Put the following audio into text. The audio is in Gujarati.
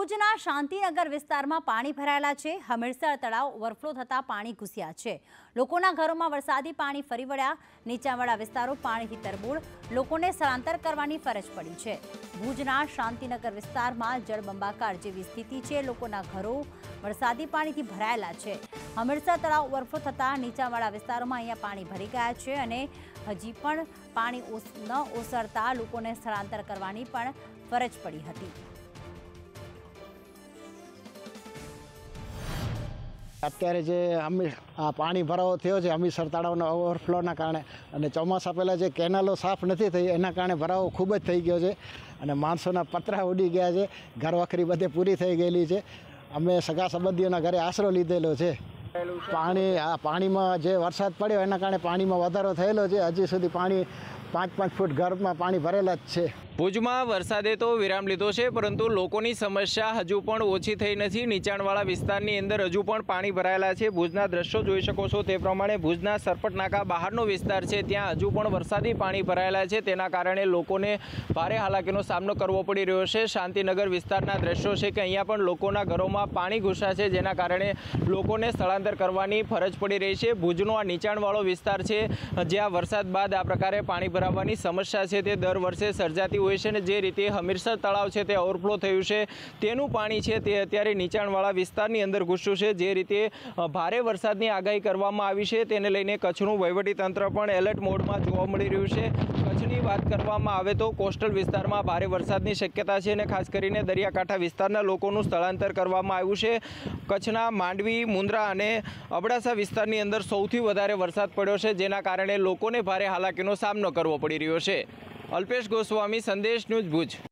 ભુજના શાંતિનગર વિસ્તારમાં પાણી ભરાયેલા છે। હમીરસર તળાવ ઓવરફ્લો થતાં પાણી ઘૂસ્યા છે। લોકોના ઘરોમાં વરસાદી પાણી ફરી વળ્યા। નીચાણવાળા વિસ્તારો પાણીથી તરબોળ, લોકોને સ્થળાંતર કરવાની ફરજ પડી છે। ભુજના શાંતિનગર વિસ્તારમાં જળબંબાકાર જેવી સ્થિતિ છે। લોકોના ઘરો વરસાદી પાણીથી ભરાયેલા છે। હમીરસર તળાવ ઓવરફ્લો થતાં નીચાણવાળા વિસ્તારોમાં અહીંયા પાણી ભરી ગયા છે અને હજી પણ પાણી ન ઓસરતા લોકોને સ્થળાંતર કરવાની પણ ફરજ પડી હતી। અત્યારે જે પાણી ભરાવો થયો છે હમીરસર તળાવના ઓવરફ્લોના કારણે અને ચોમાસા પહેલાં જે કેનાલો સાફ નથી થઈ એના કારણે ભરાવો ખૂબ જ થઈ ગયો છે અને માણસોના પતરા ઉડી ગયા છે। ઘરવખરી બધે પૂરી થઈ ગયેલી છે। અમે સગા સંબંધીઓના ઘરે આશરો લીધેલો છે। પાણીમાં જે વરસાદ પડ્યો એના કારણે પાણીમાં વધારો થયેલો છે। હજી સુધી પાણી 5-5 ફૂટ ઘરમાં પાણી ભરેલા જ છે। ભુજમાં વરસાદે તો વિરામ લીધો છે, પરંતુ લોકોની સમસ્યા હજુ પણ ઓછી થઈ નથી। નીચાણવાળા વિસ્તારની અંદર હજુ પણ પાણી ભરાયેલા છે। ભુજના દ્રશ્યો જોઈ શકો છો તે પ્રમાણે ભુજના સરપટ નાકા બહારનો વિસ્તાર છે, ત્યાં હજુ પણ વરસાદી પાણી ભરાયેલા છે। તેના કારણે લોકોને ભારે હાલાકીનો સામનો કરવો પડી રહ્યો છે। શાંતિનગર વિસ્તારના દ્રશ્યો છે કે અહીંયા પણ લોકોના ઘરોમાં પાણી ઘૂસ્યા છે, જેના કારણે લોકોને સ્થળાંતર કરવાની ફરજ પડી રહી છે। ભુજનો આ નીચાણવાળો વિસ્તાર છે, જ્યાં વરસાદ બાદ આ પ્રકારે પાણી ભરાવાની સમસ્યા છે તે દર વર્ષે સર્જાતી હોય છે। જે રીતે હમીરસર તળાવ છે તે ઓવરફ્લો થયું છે, તેનું પાણી છે તે અત્યારે નીચાણવાળા વિસ્તારની અંદર ઘૂસ્યું છે। જે રીતે ભારે વરસાદની આગાહી કરવામાં આવી છે તેને લઈને કચ્છનું વહીવટીતંત્ર પણ એલર્ટ મોડમાં જોવા મળી રહ્યું છે। કચ્છની વાત કરવામાં આવે તો કોસ્ટલ વિસ્તારમાં ભારે વરસાદની શક્યતા છે અને ખાસ કરીને દરિયાકાંઠા વિસ્તારના લોકોનું સ્થળાંતર કરવામાં આવ્યું છે। કચ્છના માંડવી, મુન્દ્રા અને અબડાસા વિસ્તારની અંદર સૌથી વધારે વરસાદ પડ્યો છે, જેના કારણે લોકોને ભારે હાલાકીનો સામનો કરવો પડી રહ્યો છે। અલ્પેશ ગોસ્વામી, સંદેશ ન્યૂઝ, ભુજ।